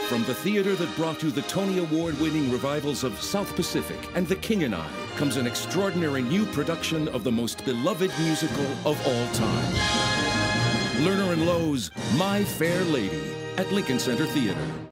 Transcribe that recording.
From the theater that brought you the Tony Award-winning revivals of South Pacific and The King and I comes an extraordinary new production of the most beloved musical of all time. Lerner and Loewe's My Fair Lady at Lincoln Center Theater.